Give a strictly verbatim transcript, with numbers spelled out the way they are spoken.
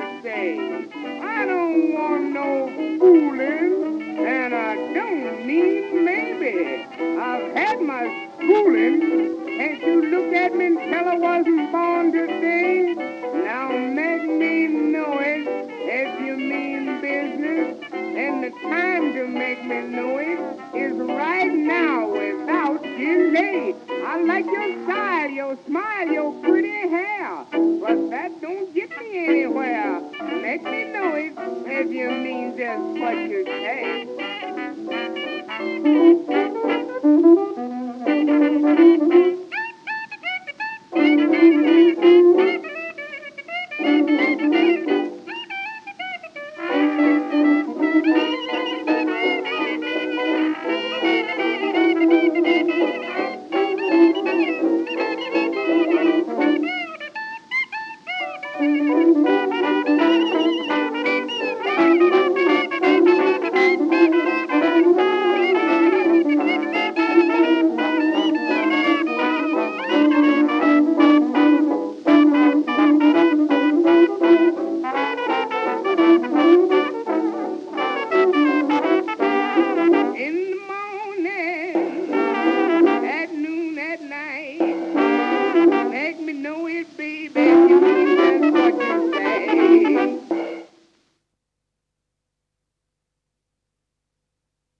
say. I don't want no fooling, and I don't mean maybe. I've had my schooling. Can't you look at me and tell I wasn't born today? Now make me know it if you mean business. And the time to make me know it is right now without delay. I like your style, your smile, your pretty hair. But that don't get me anywhere. Make me know it if you mean just what you say.